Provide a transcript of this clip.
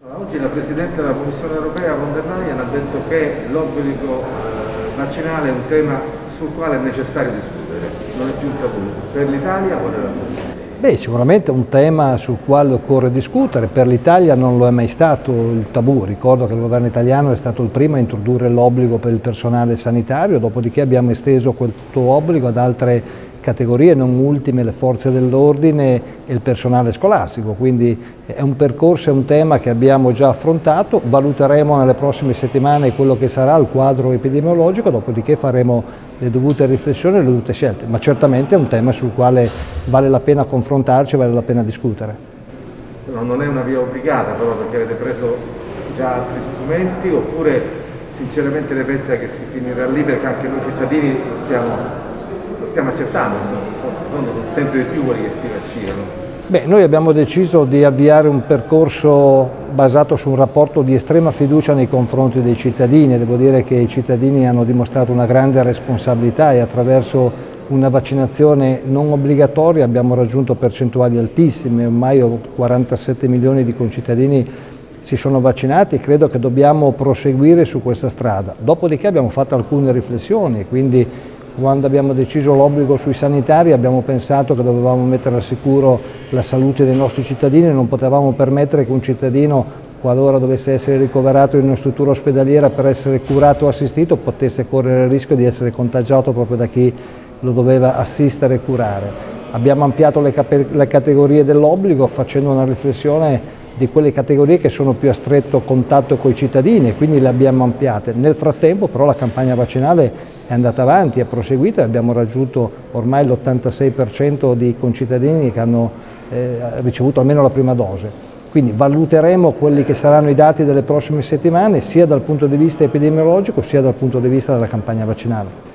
Oggi la Presidente della Commissione Europea von der Leyen ha detto che l'obbligo vaccinale è un tema sul quale è necessario discutere, non è più un tabù. Per l'Italia qual è la posizione? Beh, sicuramente è un tema sul quale occorre discutere. Per l'Italia non lo è mai stato il tabù. Ricordo che il governo italiano è stato il primo a introdurre l'obbligo per il personale sanitario, dopodiché abbiamo esteso questo obbligo ad altre categorie, non ultime le forze dell'ordine e il personale scolastico, quindi è un percorso, è un tema che abbiamo già affrontato, valuteremo nelle prossime settimane quello che sarà il quadro epidemiologico, dopodiché faremo le dovute riflessioni e le dovute scelte, ma certamente è un tema sul quale vale la pena confrontarci, vale la pena discutere. Non è una via obbligata però, perché avete preso già altri strumenti, oppure sinceramente ne pensa che si finirà lì, perché anche noi cittadini lo stiamo accettando, sono sempre di più quelli che si vaccinano. Beh, noi abbiamo deciso di avviare un percorso basato su un rapporto di estrema fiducia nei confronti dei cittadini. Devo dire che i cittadini hanno dimostrato una grande responsabilità e attraverso una vaccinazione non obbligatoria abbiamo raggiunto percentuali altissime, ormai 47 milioni di concittadini si sono vaccinati e credo che dobbiamo proseguire su questa strada. Dopodiché abbiamo fatto alcune riflessioni, quindi quando abbiamo deciso l'obbligo sui sanitari abbiamo pensato che dovevamo mettere al sicuro la salute dei nostri cittadini e non potevamo permettere che un cittadino, qualora dovesse essere ricoverato in una struttura ospedaliera per essere curato o assistito, potesse correre il rischio di essere contagiato proprio da chi lo doveva assistere e curare. Abbiamo ampliato le categorie dell'obbligo facendo una riflessione di quelle categorie che sono più a stretto contatto con i cittadini e quindi le abbiamo ampliate. Nel frattempo però la campagna vaccinale è andata avanti, è proseguita e abbiamo raggiunto ormai l'86% di concittadini che hanno ricevuto almeno la prima dose. Quindi valuteremo quelli che saranno i dati delle prossime settimane sia dal punto di vista epidemiologico sia dal punto di vista della campagna vaccinale.